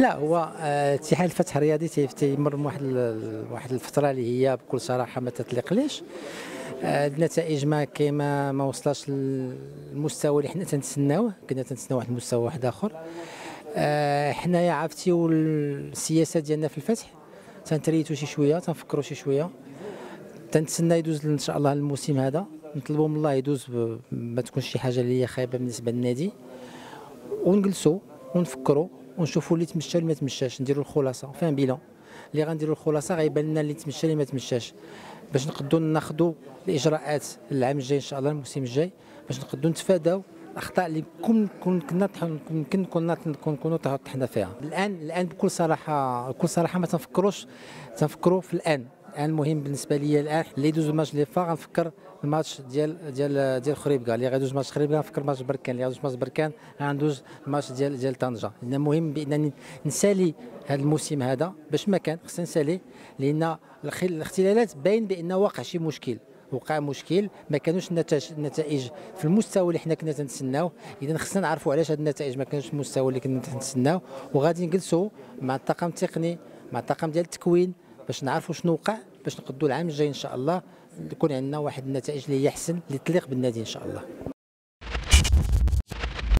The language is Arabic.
لا هو اتحاد الفتح الرياضي تيمر من واحد الفتره اللي هي بكل صراحه ما تتليقليش. النتائج ما وصلش للمستوى اللي حنا تنتسناوه، كنا تنتسناو واحد المستوى واحد اخر. حنايا عرفتي والسياسه ديالنا في الفتح تنتريتو شي شويه، تنفكروا شي شويه، تنتسنى يدوز ان شاء الله الموسم هذا، نطلبوا من الله يدوز ما تكونش شي حاجه اللي هي خايبه بالنسبه للنادي، ونجلسوا ونفكروا ونشوفوا اللي تمشى واللي ما تمشاش، نديروا الخلاصه فين بيلون اللي غنديروا الخلاصه غيبان لنا اللي تمشى اللي ما تمشاش، باش نقدروا ناخذوا الاجراءات العام الجاي ان شاء الله الموسم الجاي، باش نقدروا نتفاداو الاخطاء اللي كنا طحنا فيها. الان بكل صراحه ما تنفكروا في الان المهم بالنسبه لي الان اللي يدوز الماتش اللي فا غنفكر الماتش ديال خريبكا، اللي غيدوز ماتش خريبكا غنفكر ماتش بركان، اللي غيدوز ماتش بركان غندوز الماتش ديال طنجه. المهم بانني نسالي هذا الموسم هذا باش ما كان خصنا نساليه، لان الاختلالات باين بان واقع شي مشكل، وقع مشكل ما كانوش النتائج في المستوى اللي حنا كنا تنتسناو. اذا خصنا نعرفوا علاش هاد النتائج ما كانوش في المستوى اللي كنا تنتسناو، وغادي نجلسوا مع الطاقم التقني مع الطاقم ديال التكوين باش نعرفوا شنو وقع، باش نقدروا العام الجاي ان شاء الله يكون عندنا واحد النتائج اللي هي احسن اللي تليق بالنادي ان شاء الله.